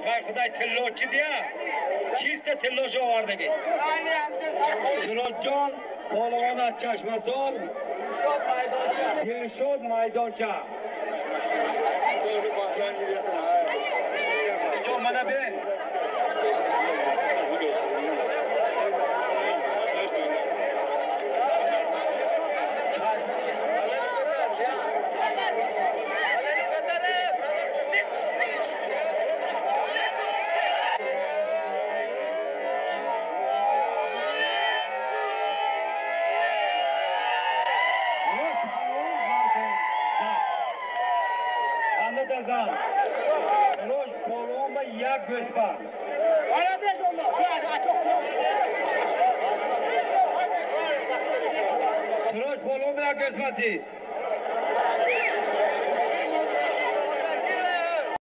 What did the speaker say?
خدای تلو چی دیا؟ چیست تلو شو آوردگی؟ سراج جان پالوان چشمزار دلشد میدانچه چون منه به درزان روش پولوان با یک گوسفند سروش پولوان با یک گوسفندی